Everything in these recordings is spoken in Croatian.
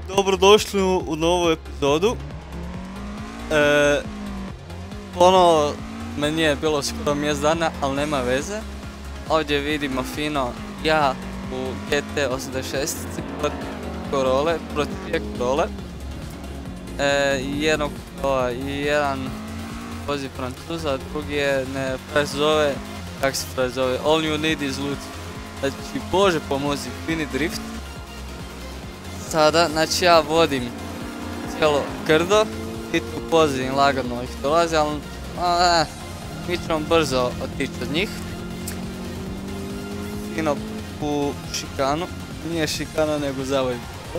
Dobrodošli u novu epizodu. Ono me nije bilo skoro mjesec dana, ali nema veze. Ovdje vidimo fino ja u GT86 protiv dvije Corole. Jedan vozi Francuza, drugi je kako se zove, All You Need Is Loot. Znači, Bože pomozi, fini drift. Sada, znači ja vodim cijelo krdo i tu pozivim lagano ih dolazi, ali mi ćemo brzo otići od njih. Fino u šikanu, nije šikana nego zavoj.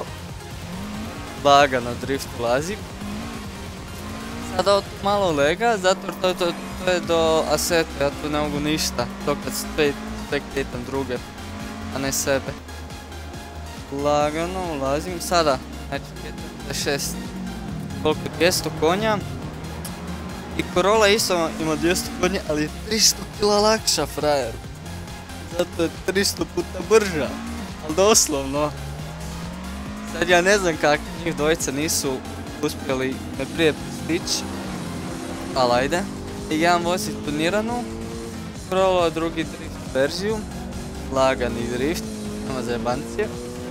Lagano drift ulazi. Sada ovo malo lega, zato to je do aseta, ja tu ne mogu ništa, to kad spektatam druge, a ne sebe. Lagano ulazim, sada, znači 6, koliko je 200 konja. I Corolla isto ima 200 konja, ali je 300 kila lakša, frajer. Zato je 300 puta brža, ali doslovno. Sad ja ne znam kako njih dvojica nisu uspjeli me prije pristići, ali ajde. I jedan vozi tuniranu Corolla, drugi drift verziju, lagani drift, nema zajebancije.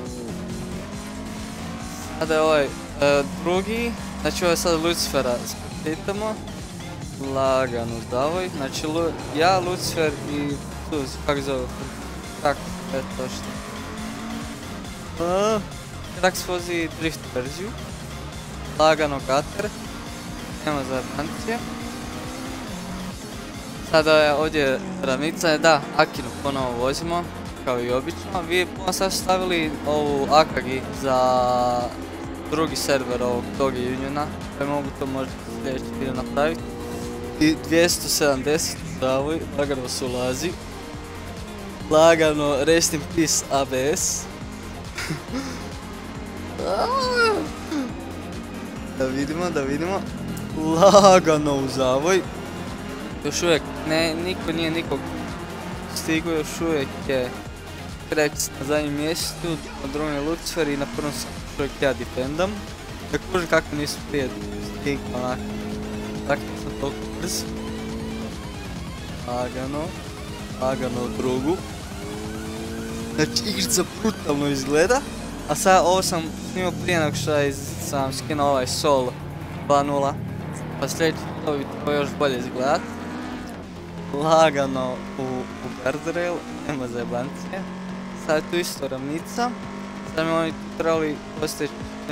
Sada je ovaj drugi, znači ovo je sad Lucifera spitamo, lagano zavoj, znači ja, Lucifer i Suz, kako zove, Krax, točno. Krax vozi drift verziju, lagano kater, nema zajebancije. Sada je ovdje ravnica, da, Akinu ponovo vozimo, kao i obično. Vi sad stavili ovu Akagi za drugi server ovog tog Uniona, pa mogu to možda sljedeći video napraviti. I 270 zavoj, lagano se ulazi. Lagano, rest in peace ABS. Da vidimo. Lagano u zavoj. Još uvijek, niko nije nikog stigo, još uvijek je Krax na zadnjem mjestu, na drugom je Lucifer i na prvom sam još uvijek ja defendam. Da kužim kako nisu prije stigli onako, tako sam toliko brz. Lagano u drugu. Znači igrica brutalno izgleda, a sad ovo sam snimao prije nego što sam skinuo ovaj Sol 2.0, pa sljedeći to bi to još bolje izgledat. Lagano u guardrail, nema zajebancije. Sad je tu isto ravnica. Sad mi oni trebali postići,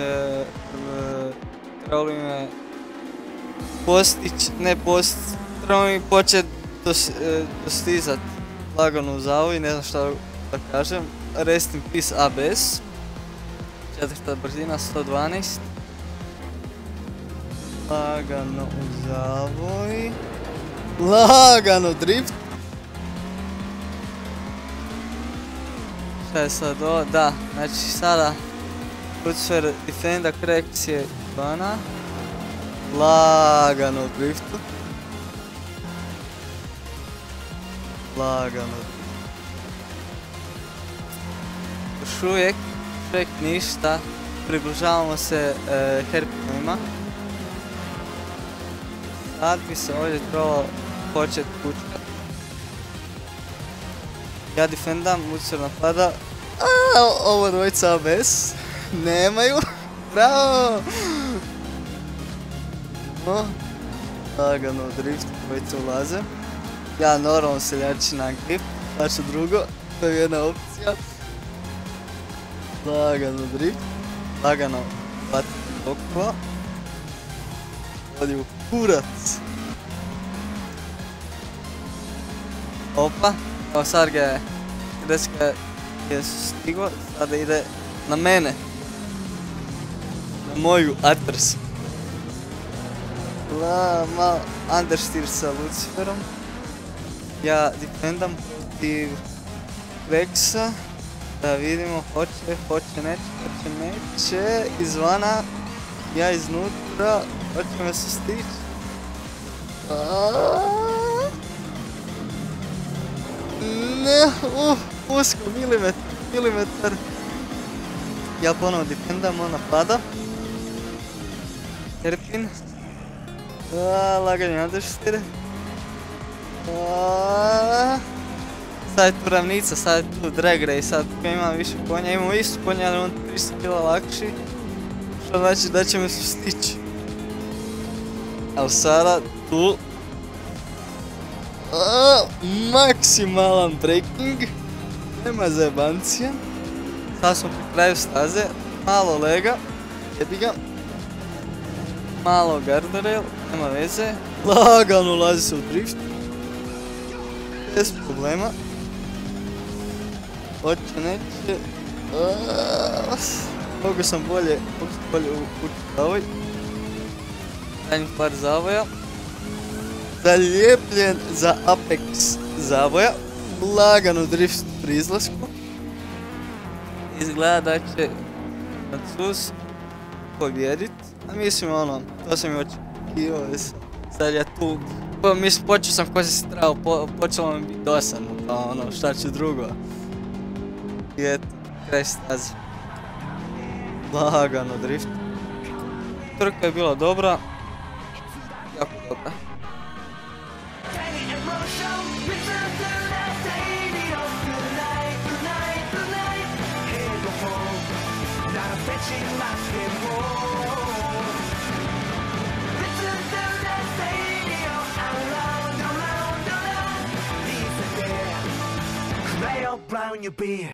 trebali me postići, ne postići, trebali mi početi dostizat lagano u zavoj, ne znam šta da kažem. Rest in peace ABS. 4. brzina, 112. Lagano u zavoj. Lagano drift. Šta je sad ovo? Da, znači sada Lucifer defenda, Krax je vana. Lagano driftu. Lagano driftu. Još uvijek ništa. Približavamo se herpinovima. Sad bi se ovdje trebalo početi kučkat. Ja defendam, Lucifer napada. Ovo dvojica ABS nemaju. Bravo! Lagano drift, dvojica ulaze. Ja normalno seljači na grip, znači drugo, to je jedna opcija. Lagano drift, lagano batiti tokova. Vodi u kurac. Opa, kao sad ga je, deska je stigo, sada ide na mene. Na moju Aters. Malo understeer sa Luciferom. Ja defendam protiv Kraxa. Da vidimo, hoće, neće, izvana, ja iznutra, hoće me se stići. Ne, usko, milimetar. Ja ponovo defendam, ona pada. Terpin. Laganje understeer. Sad je tu ravnica, sad je tu drag race, sad ima više konja, imamo isto konja, ali on 300 kila lakši. Što znači da će me stići. Ali sada tu... maksimalan braking. Nema zajebancija. Sad smo pri kraju staze, malo lega, jebi ga. Malo guardrail, nema veze. Lagano ulazi se u drift. Bez problema. Hoće, neće. Mogu sam bolje učiti zavoj. Zadnjih par zavoja. Zalijepljen za Apex zavoja. Lagano drift pri izlasku. Izgleda da će Francuz pobjedit. A mislim ono, to sam i očekivao. Sad ja tu, mislim počeo sam ko se trebao, počelo mi biti dosadno, pa ono šta ću drugo. I eto, kraj staze. Lagano drift. Trka je bila dobra. Jako dobra. Brown you be